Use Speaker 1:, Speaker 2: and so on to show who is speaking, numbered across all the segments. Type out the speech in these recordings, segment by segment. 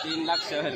Speaker 1: 3 लाख शहर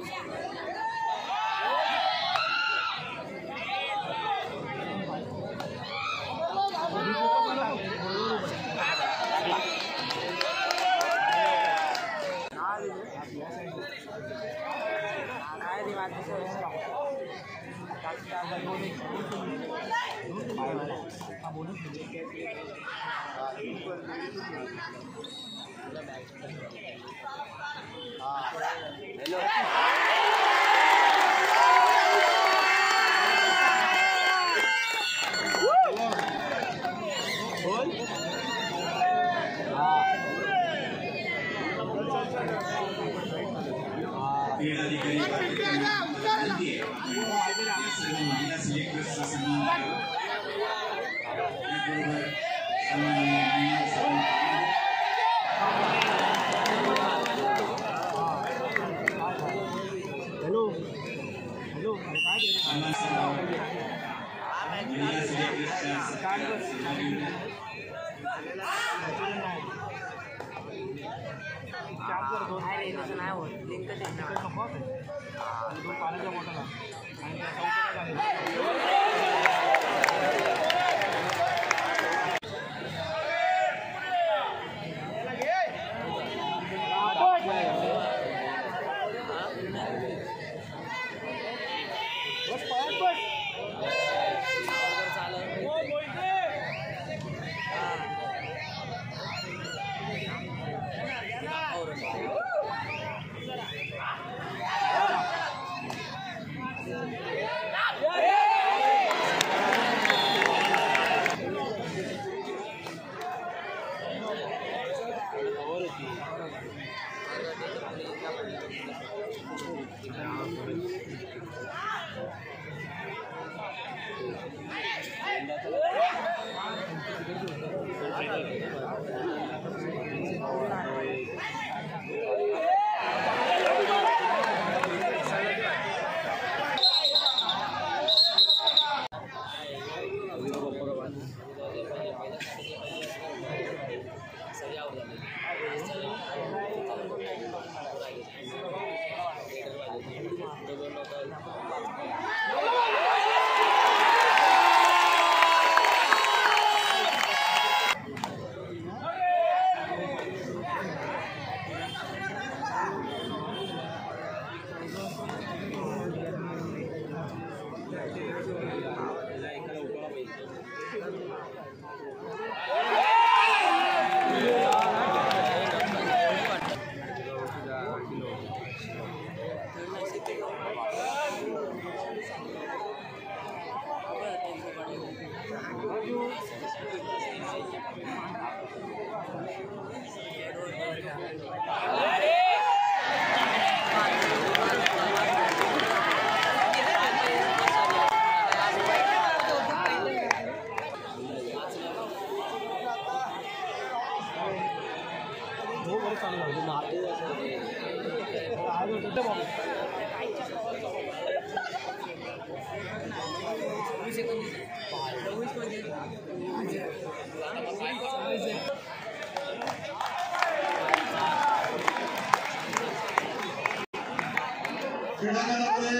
Speaker 2: क्रीडांगणामध्ये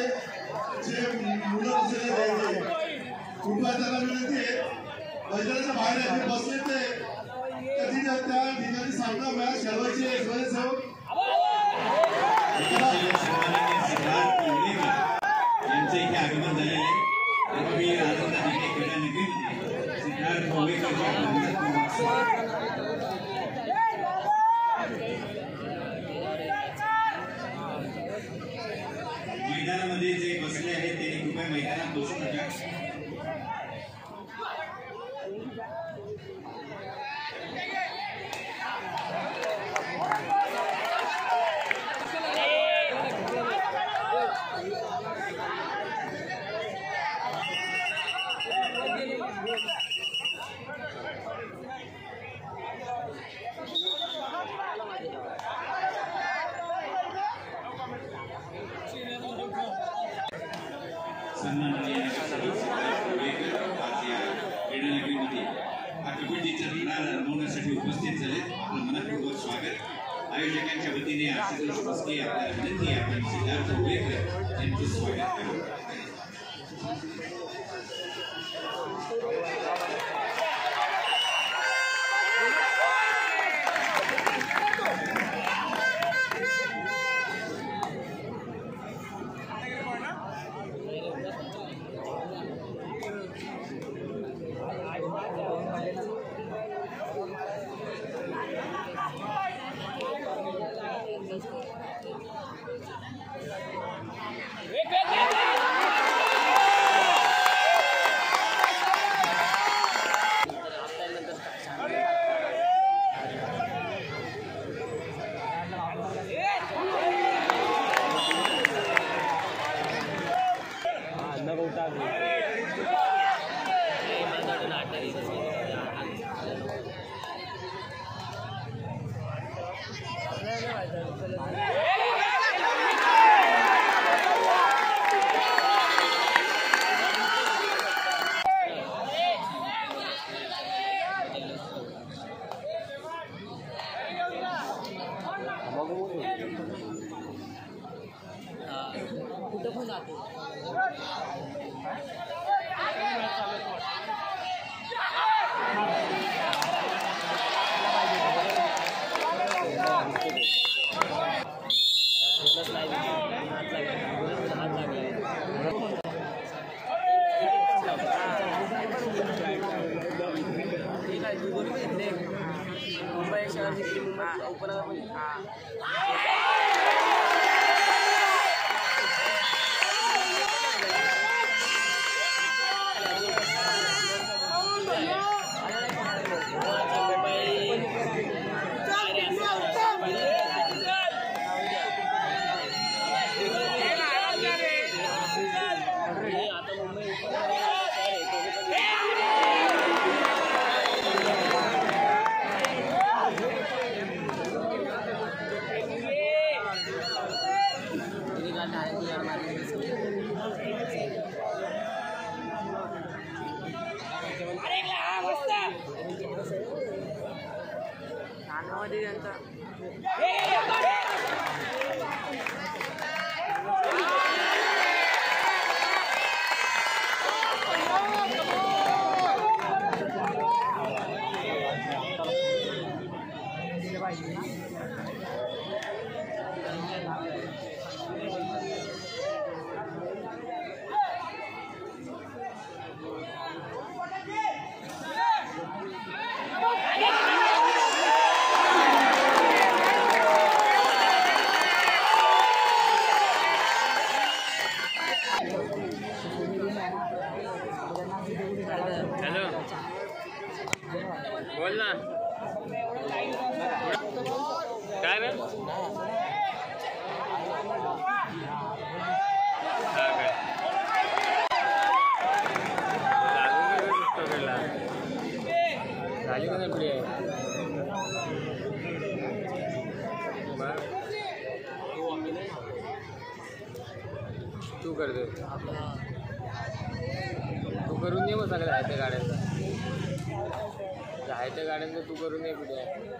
Speaker 2: जे मुलं बसलेले आहेत कृपया त्यांना विनंती आहे मैदानाच्या बाहेर बसले ते कधी त्या ठिकाणी सामना मॅच खेळवायची
Speaker 3: यांचं इथे आगमन झालेलं आहे. मी आनंदाने क्रीडा नगरीमध्ये सिद्धार्थ मैदानामध्ये जे बसले आहेत ते कृपया मैदानात बसू नका. सन्माननीय कबड्डीचा धडा रंगवण्यासाठी उपस्थित झाले. आपलं मनपूर्वक स्वागत. आयोजकांच्या वतीने आशुतोष भोसले आपल्याला विनंती आहे आपण सिद्धार्थ उभेकर यांचे स्वागत करू.
Speaker 1: बोल ना काय रे झाली का नाही पुढे तू करते तू करून ये मग सगळ्या आहे त्या गाड्यांचा आहे त्या गाड्यांचं तू करून ये पुढे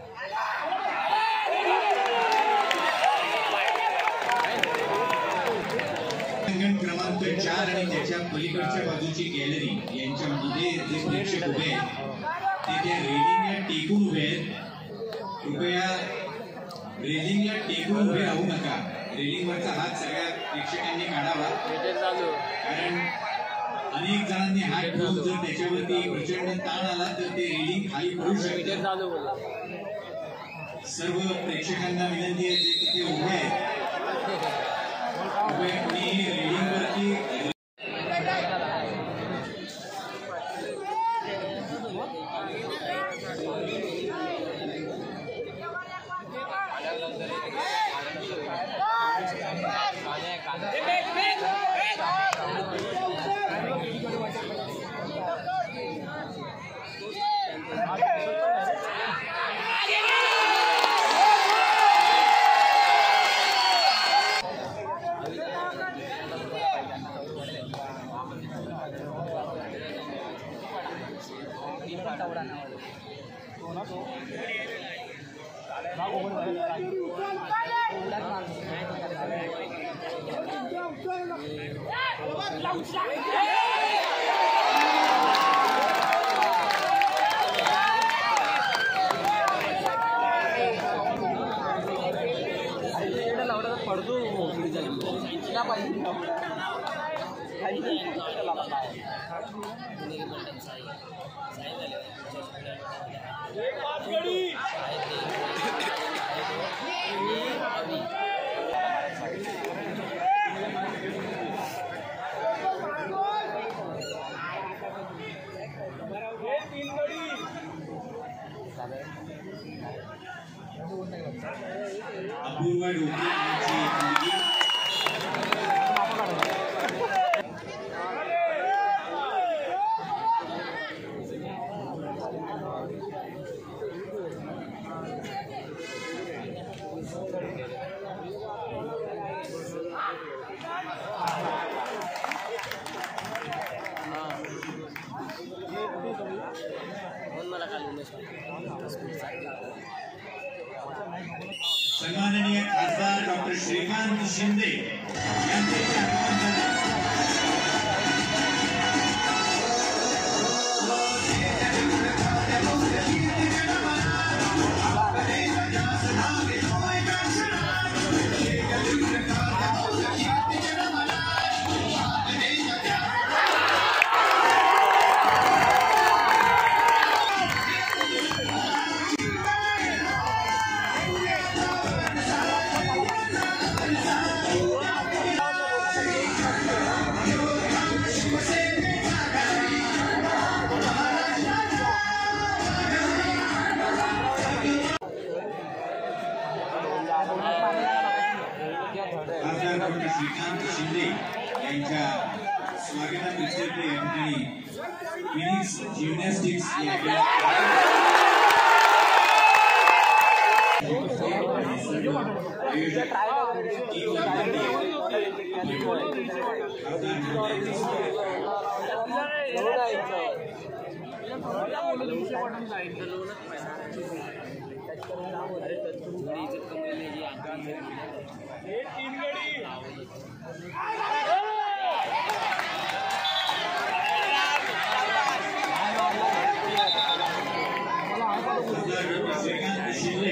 Speaker 3: क्रमांक 4 आणि त्याच्या पलीकडच्या बाजूची गॅलरी यांच्यामध्ये जे प्रेक्षक उभे आहेत ते त्या रेलिंगला टेकून उभे आहेत. कृपया रेलिंगला टेकून उभे राहू नका. रेलिंगवरचा हात सगळ्या प्रेक्षकांनी काढावा कारण अनेक जणांनी हात ठेवून जर त्याच्यावरती प्रचंड ताण आला तर ते रेलिंग खाली पडू शकते. सर्व प्रेक्षकांना विनंती आहे की ते उभे आहेत. कोणी रेलिंगवरती अपूर्वा डोके यांची मुलगी सन्माननीय खासदार डॉक्टर श्रीकांत शिंदे यांचे आगमन झाले। खासदार डॉक्टर श्रीकांत शिंदे यांच्या स्वागतानिमित्त या ठिकाणी फिनिक्स जिम्नॅस्टिक्स या श्रीकांत शिंदे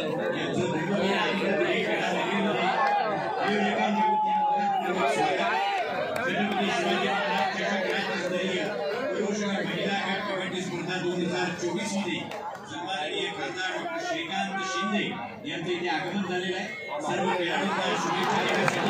Speaker 3: कबड्डी स्पर्धा 2024 मध्ये सन्माननीय खासदार डॉक्टर श्रीकांत शिंदे यांचे इथे आगमन झालेलं आहे। सर्व खेळाडूंना शुभेच्छा देण्यासाठी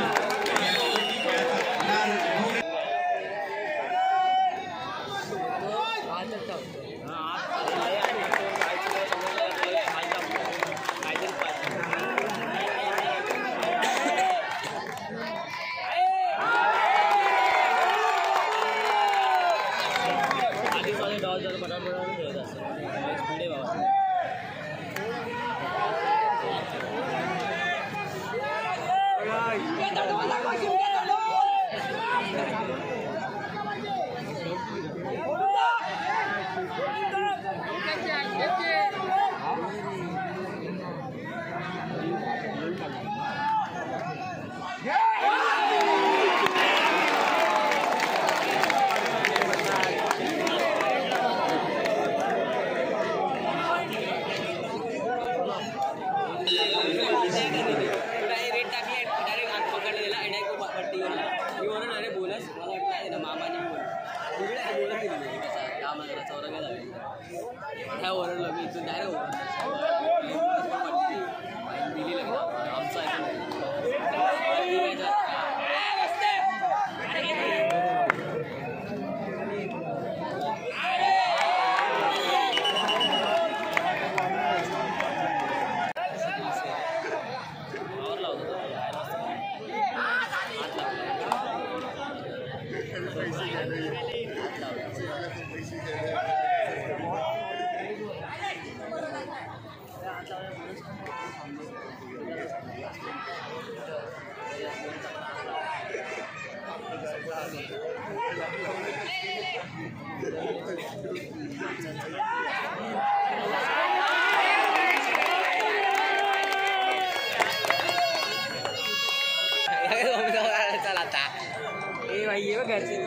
Speaker 1: भाई घरचे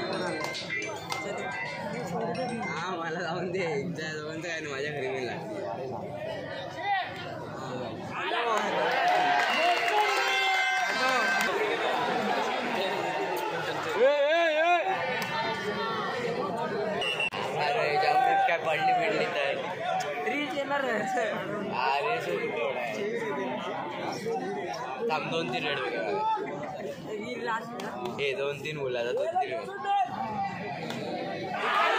Speaker 1: हा मला जाऊन दे त्या दोघांचं काय नाही माझ्या घरी गेला अरे जाऊन काय पडली बिडली तर रीच येणार अरे थांब 2-3 रेड वगैरे हे 2-3 बोलायला 2-3